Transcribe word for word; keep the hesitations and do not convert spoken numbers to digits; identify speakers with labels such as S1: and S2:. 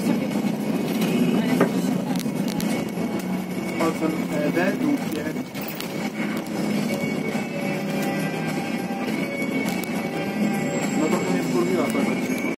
S1: sobie. Ale to się
S2: Palcem e, D, dół, jeden.